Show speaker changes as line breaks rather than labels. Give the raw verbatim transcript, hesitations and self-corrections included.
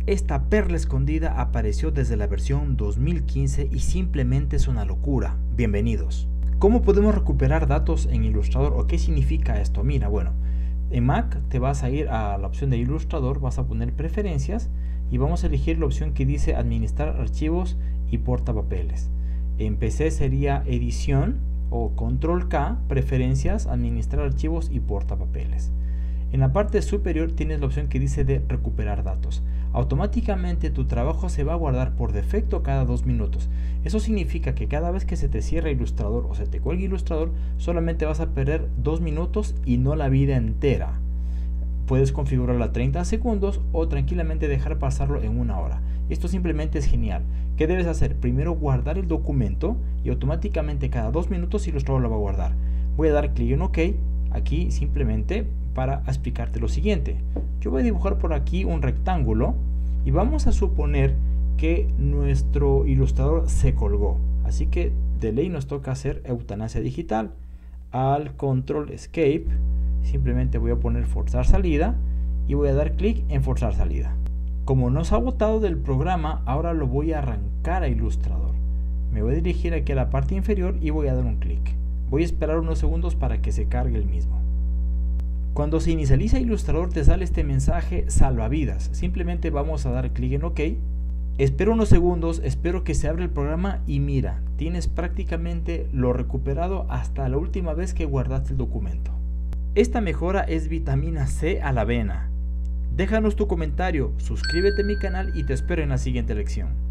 esta perla escondida apareció desde la versión dos mil quince y simplemente es una locura. Bienvenidos. ¿Cómo podemos recuperar datos en Illustrator o qué significa esto? Mira, bueno, en Mac te vas a ir a la opción de Illustrator, vas a poner preferencias y vamos a elegir la opción que dice administrar archivos y portapapeles. En P C sería edición o control K, preferencias, administrar archivos y portapapeles. En la parte superior tienes la opción que dice de recuperar datos. Automáticamente tu trabajo se va a guardar por defecto cada dos minutos. Eso significa que cada vez que se te cierra Illustrator o se te cuelga Illustrator, solamente vas a perder dos minutos y no la vida entera. Puedes configurarlo a treinta segundos o tranquilamente dejar pasarlo en una hora. Esto simplemente es genial. ¿Qué debes hacer? Primero guardar el documento y automáticamente cada dos minutos Illustrator lo va a guardar. Voy a dar clic en OK, aquí simplemente para explicarte lo siguiente. Yo voy a dibujar por aquí un rectángulo y vamos a suponer que nuestro ilustrador se colgó. Así que de ley nos toca hacer eutanasia digital. Al control escape simplemente voy a poner forzar salida y voy a dar clic en forzar salida. Como nos ha botado del programa, ahora lo voy a arrancar a Illustrator. Me voy a dirigir aquí a la parte inferior y voy a dar un clic. Voy a esperar unos segundos para que se cargue el mismo. Cuando se inicializa Illustrator te sale este mensaje salvavidas. Simplemente vamos a dar clic en OK. Espero unos segundos, espero que se abra el programa y mira, tienes prácticamente lo recuperado hasta la última vez que guardaste el documento. Esta mejora es vitamina C a la avena. Déjanos tu comentario, suscríbete a mi canal y te espero en la siguiente lección.